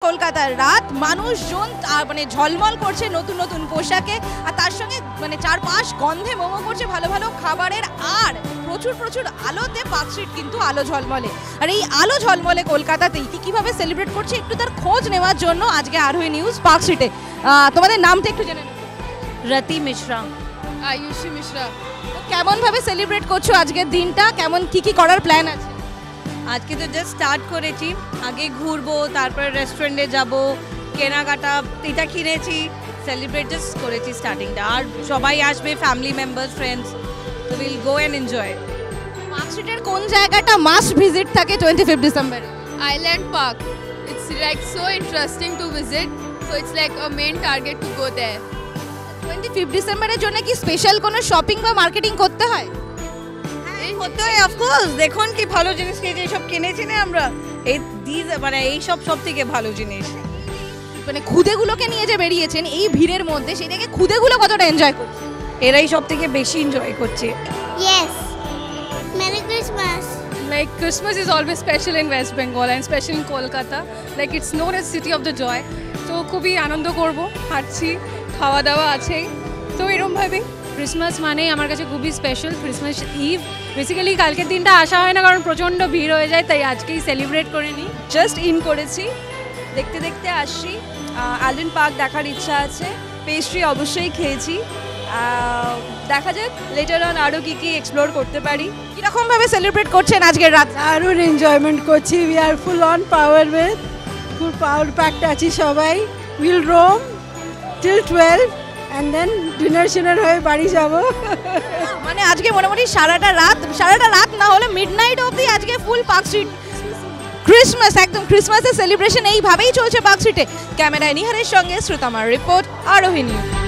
কলকাতার রাত, মানুষজন মানে ঝলমল করছে নতুন নতুন পোশাকে, আর তার সঙ্গে মানে চারপাশ গন্ধে মোমো করছে ভালো ভালো খাবারের, আর প্রচুর প্রচুর আলোতে পার্ক স্ট্রিট কিন্তু আলো ঝলমলে। আর এই আলো ঝলমলে কলকাতাতেই কীভাবে সেলিব্রেট করছে একটু তার খোঁজ নেওয়ার জন্য আজকে আরোহী নিউজ পার্ক স্ট্রিটে। তোমাদের নামটা একটু জেনে নেব। রতি মিশ্রা। আয়ুষী মিশ্রা। কেমনভাবে সেলিব্রেট করছো আজকের দিনটা, কেমন কি করার প্ল্যান আছে? আজকে তো জাস্ট স্টার্ট করেছি, আগে ঘুরবো, তারপরে রেস্টুরেন্টে যাব, কেনাকাটা এটা কিনেছি, সেলিব্রেট জাস্ট করেছি স্টার্টিংটা। আর সবাই আসবে, ফ্যামিলি মেম্বার্স, ফ্রেন্ডস, তো উইল গো অ্যান্ড এনজয়। পার্ক স্ট্রিটের কোন জায়গাটা মাস্ট ভিজিট থাকে 25 ডিসেম্বরে? Island Park. It's like so interesting to visit. So it's like a main target to go there. 25 ডিসেম্বরের জন্য কি স্পেশাল কোনো শপিং বা মার্কেটিং করতে হয়? করতে হয় অফকোর্স। দেখুন কি ভালো জিনিস কিনেছি, এইসব কিনেছি না আমরা, মানে এইসব সব থেকে ভালো জিনিস। মানে খুদেগুলোকে নিয়ে যে বেরিয়েছেন এই ভিড়ের মধ্যে, সেটাকে খুদেগুলো কতটা এনজয় করছে? এরাই সব থেকে বেশি এনজয় করছে। Yes. Merry Christmas. Like Christmas is always special in West Bengal and special in Kolkata. Like it's known as City of the Joy. তো খুবই আনন্দ করব, হাঁটছি, খাওয়া দাওয়া আছেই, তো এরকমভাবেই। ক্রিসমাস মানে আমার কাছে খুবই স্পেশাল। ক্রিসমাস ইভ বেসিক্যালি কালকের দিনটা আসা হয় না, কারণ প্রচণ্ড ভিড় হয়ে যায়, তাই আজকেই সেলিব্রেট করে নিই। জাস্ট ইন করেছি, দেখতে দেখতে আসছি। আইল্যান্ড পার্ক দেখার ইচ্ছা আছে, পেস্ট্রি অবশ্যই খেয়েছি, দেখা যাক লেটার অন আরও কী কী এক্সপ্লোর করতে পারি। কীরকমভাবে সেলিব্রেট করছেন আজকের রাত? দারুণ এনজয়মেন্ট করছি। We are full on power with, full power packed আছি সবাই। Will roam till 12 and then dinner হয়ে বাড়ি যাব। মানে আজকে মোটামুটি সারাটা রাত না হলে মিডনাইট অবধি আজকে ফুল পার্ক স্ট্রিট ক্রিসমাস, একদম ক্রিসমাসের সেলিব্রেশন এইভাবেই চলছে পার্ক স্ট্রিটে। ক্যামেরায় নিহারের সঙ্গে শ্রুতামার রিপোর্ট, আরোহী নিউজ।